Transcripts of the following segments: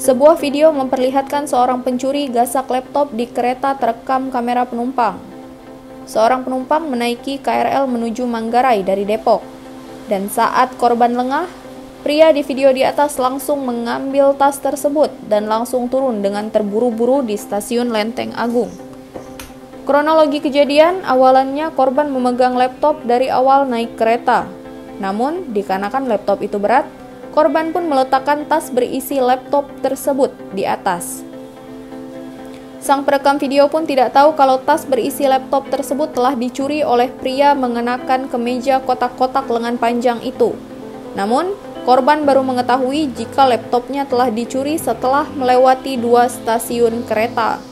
Sebuah video memperlihatkan seorang pencuri gasak laptop di kereta terekam kamera penumpang. Seorang penumpang menaiki KRL menuju Manggarai dari Depok. Dan saat korban lengah, pria di video di atas langsung mengambil tas tersebut dan langsung turun dengan terburu-buru di stasiun Lenteng Agung. Kronologi kejadian, awalannya korban memegang laptop dari awal naik kereta. Namun, dikarenakan laptop itu berat, korban pun meletakkan tas berisi laptop tersebut di atas. Sang perekam video pun tidak tahu kalau tas berisi laptop tersebut telah dicuri oleh pria mengenakan kemeja kotak-kotak lengan panjang itu. Namun, korban baru mengetahui jika laptopnya telah dicuri setelah melewati 2 stasiun kereta.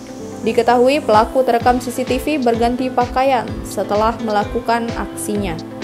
Diketahui pelaku terekam CCTV berganti pakaian setelah melakukan aksinya.